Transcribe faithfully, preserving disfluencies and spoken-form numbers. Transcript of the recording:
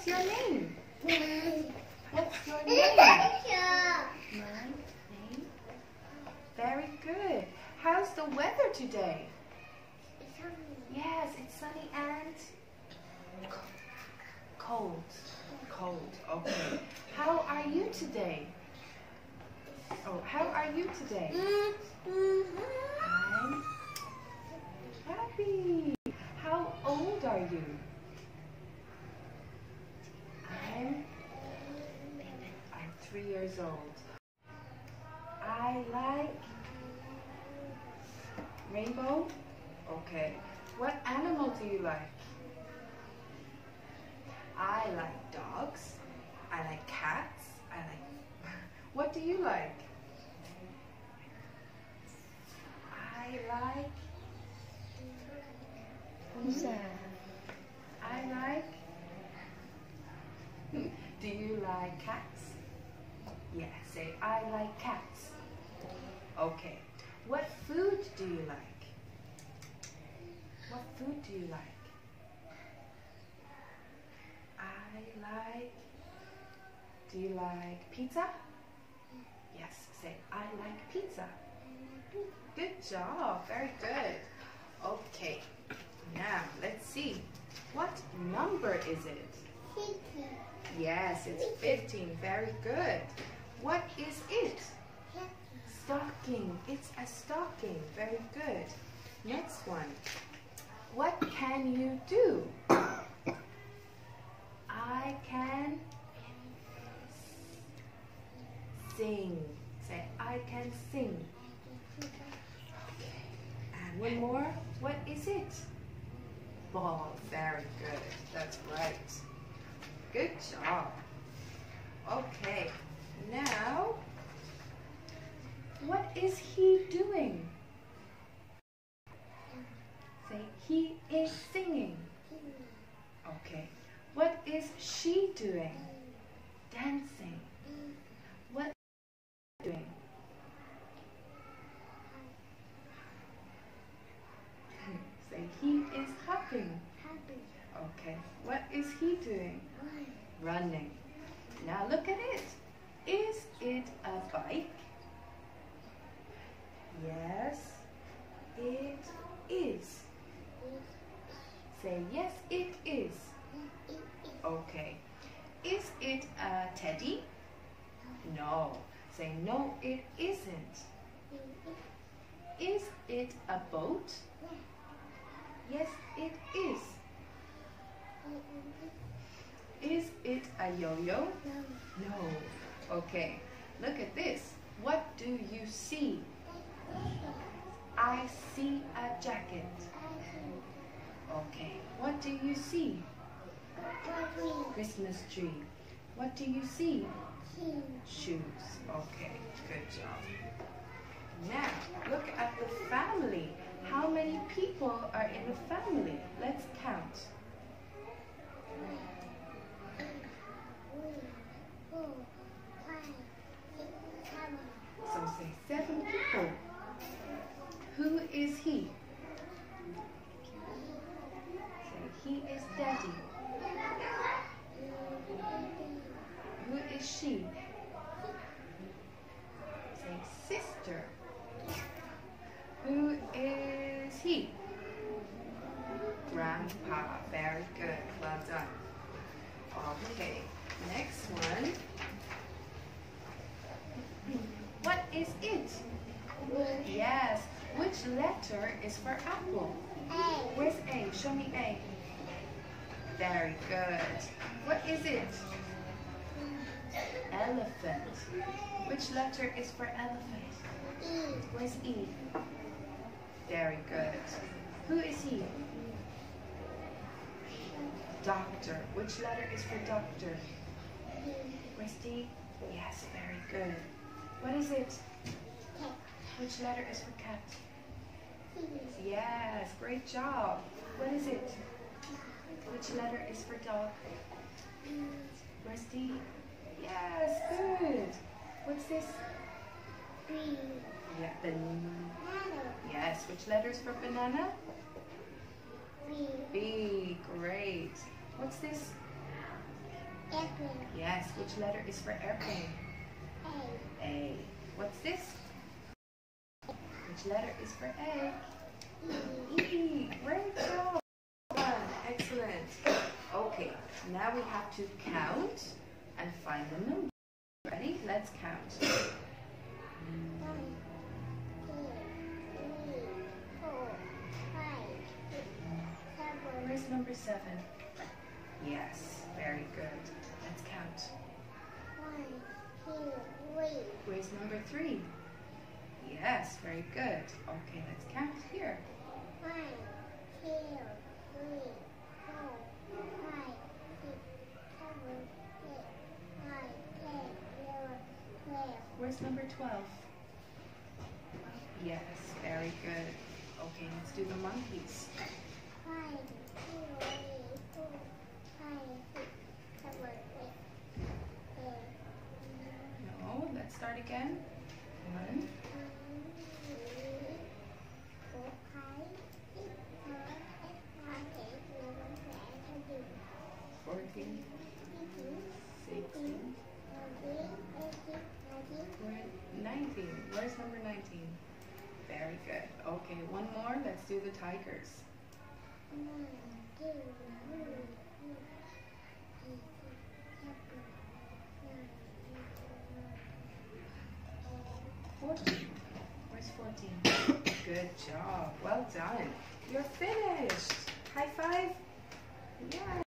your name? What's your name? My name? Very good. How's the weather today? Yes, it's sunny and cold. Cold, okay. How are you today? Oh, how are you today? I'm happy. How old are you? I'm, I'm three years old. I like rainbow. Okay. What animal do you like? I like dogs. I like cats. I like... What do you like? I like... Pizza. I like... Do you like cats? Yeah, say I like cats. Okay. What food do you like? What food do you like? I like... Do you like pizza? Yes, say I like pizza. Good job, very good. Okay, now let's see. What number is it? fifteen. Yes, it's fifteen, very good. What is it? Stocking, it's a stocking, very good. Next one. What can you do? I can sing. Say, I can sing. Okay. And one more. What is it? Ball. Very good. That's right. Good job. Okay. Now, what is he doing? Say, he is singing. Okay. What is she doing? Dancing. What is he doing? Say, he is hopping. Okay. What is he doing? Running. Now look at it. Is it a bike? Yes, it is. Say, yes, it is. Okay. Is it a teddy? No. Say, no, it isn't. Is it a boat? Yes, it is. Is it a yo-yo? No. Okay. Look at this. What do you see? I see a jacket. Okay. What do you see? Christmas tree. What do you see? Shoes. Okay, good job. Now, look at the family. How many people are in the family? Let's count. So say seven people. Who is he? Say, he is daddy. Who is she? Say, sister. Who is he? Grandpa. Very good. Well done. Okay. Next one. What is it? Yes. Which letter is for apple? A. Where's A? Show me A. Very good. What is it? Elephant. Which letter is for elephant? E. Where's E? Very good. Who is he? Doctor. Which letter is for doctor? Where's D? Yes, very good. What is it? Cat. Which letter is for cat? Yes, great job. What is it? Which letter is for dog? Where's D? Yes, good. What's this? B. Yeah, the... Banana. Yes, which letter is for banana? B. B, great. What's this? Airplane. Yes. Which letter is for airplane? A. A. What's this? Which letter is for egg? E. E. Great job. Well done. Excellent. Okay. Now we have to count and find the number. Ready? Let's count. One, two, three, four, five, six, seven. Where's number seven? Yes. Very good. Let's count. One, two, three. Where's number three? Yes, very good. Okay, let's count here. One, two, three, four, five, six, seven, eight, nine, ten, eleven, twelve. Where's number twelve? Yes, very good. Okay, let's do the monkeys. One, two, three, four, five, six, seven, eight, eight. No, let's start again. One, fourteen, sixteen, nineteen. Where's number nineteen? Very good. Okay, one more. Let's do the tigers. fourteen. Where's fourteen? Good job. Well done. You're finished. High five. Yeah.